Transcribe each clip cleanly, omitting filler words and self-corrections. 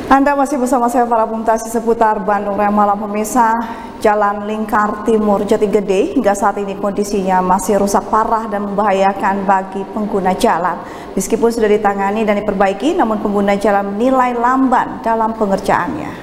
Anda masih bersama saya para pemutasi seputar Bandung Raya Malam. Pemirsa, Jalan Lingkar Timur Jatigede hingga saat ini kondisinya masih rusak parah dan membahayakan bagi pengguna jalan. Meskipun sudah ditangani dan diperbaiki, namun pengguna jalan menilai lamban dalam pengerjaannya.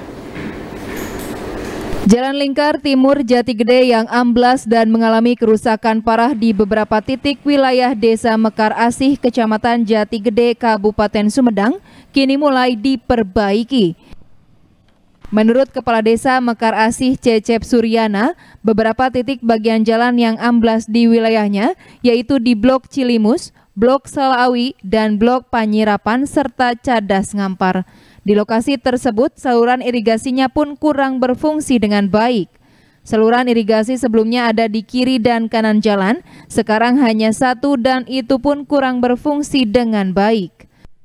Jalan Lingkar Timur Jatigede yang amblas dan mengalami kerusakan parah di beberapa titik wilayah Desa Mekar Asih, Kecamatan Jatigede, Kabupaten Sumedang, kini mulai diperbaiki. Menurut Kepala Desa Mekar Asih Cecep Suryana, beberapa titik bagian jalan yang amblas di wilayahnya yaitu di Blok Cilimus, Blok Salawi, dan Blok Panyirapan serta Cadas Ngampar. Di lokasi tersebut, saluran irigasinya pun kurang berfungsi dengan baik. Saluran irigasi sebelumnya ada di kiri dan kanan jalan, sekarang hanya satu dan itu pun kurang berfungsi dengan baik.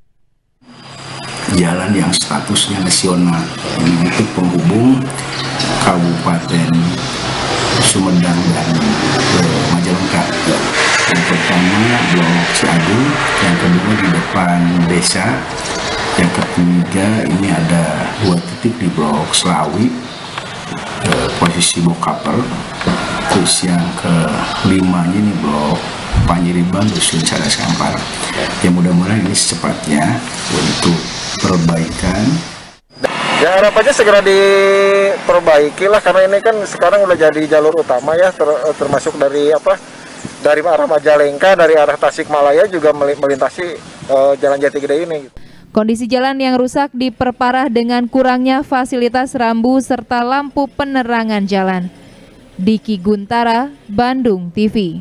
Jalan yang statusnya nasional untuk penghubung Kabupaten Sumedang dan Majalengka. Yang pertama Blok Ciagung, yang kedua di depan desa, yang ketiga ini ada 2 titik di Blok Selawi, posisi Bokaper. Terus yang kelima ini Blok Panyiriban, Dusun Cadas Ngampar. Ya mudah-mudahan ini secepatnya untuk perbaikan. Ya harapannya segera diperbaiki lah, karena ini kan sekarang udah jadi jalur utama ya, termasuk dari arah Majalengka, dari arah Tasikmalaya juga melintasi Jalan Jatigede ini. Kondisi jalan yang rusak diperparah dengan kurangnya fasilitas rambu serta lampu penerangan jalan. Diki Guntara, Bandung TV.